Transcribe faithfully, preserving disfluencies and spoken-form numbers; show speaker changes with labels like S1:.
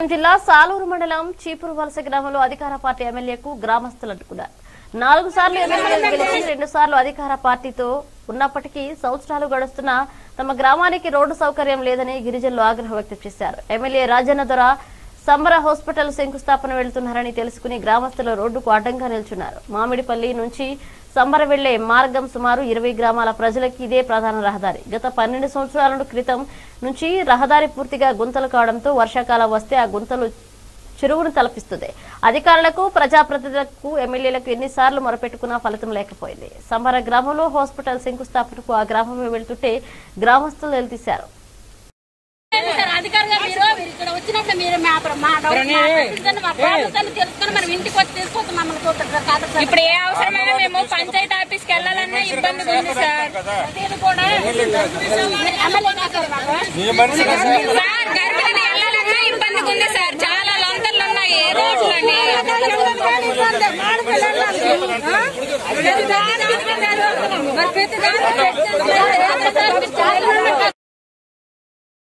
S1: జిల్లా సాలూరు మండలం చీపురు వలస గ్రామంలో అధికార పార్టీ ఎమ్మెల్యేకు గ్రామస్తులు అడ్డుకున్నారు. నాలుగు సార్లు ఎమ్మెల్యే గెలిచి రెండు సార్లు అధికార పార్టీతో ఉన్నప్పటికీ సంవత్సరాలు గడుస్తున్నా తమ గ్రామానికి రోడ్డు సౌకర్యం లేదని గిరిజనులు ఆగ్రహం వ్యక్తం చేశారు. ఎమ్మెల్యే రాజన్న దొర సంబర హాస్పిటల్ శంకుస్థాపన వెళ్తున్నారని తెలుసుకుని గ్రామస్తులు రోడ్డుకు అడ్డంగా నిల్చున్నారు. మామిడిపల్లి నుంచి సంబర వెళ్లే మార్గం సుమారు ఇరవై గ్రామాల ప్రజలకి ఇదే ప్రధాన రహదారి. గత పన్నెండు సంవత్సరాల క్రితం నుంచి రహదారి పూర్తిగా గుంతలు కావడంతో వర్షాకాలం వస్తే ఆ గుంతలు చెరువును తలపిస్తుంది. అధికారులకు, ప్రజాప్రతినిధులకు, ఎమ్మెల్యేలకు ఎన్నిసార్లు మొరపెట్టుకున్నా ఫలితం లేకపోయింది. సంబర గ్రామంలో హాస్పిటల్ శంకుస్థాపనకు ఆ గ్రామమే వెళ్తుంటే గ్రామస్తులు నిలదీశారు.
S2: అధికారులు మీరు ఇక్కడ వచ్చినప్పుడు మీరు తెలుసుకుని మనం ఇంటికి వచ్చి తీసుకొచ్చి మమ్మల్ని చూస్తారు. ఇప్పుడు ఏ అవసరమైనా మేము పంచాయతీ ఆఫీస్కి వెళ్ళాలన్నా ఇబ్బంది ఉంది సార్. ఇది కూడా సార్ గర్భిణి వెళ్ళాలన్నా ఇబ్బందిగా ఉంది సార్. చాలా లొంతలు ఉన్నాయి రోడ్లని. ప్రతి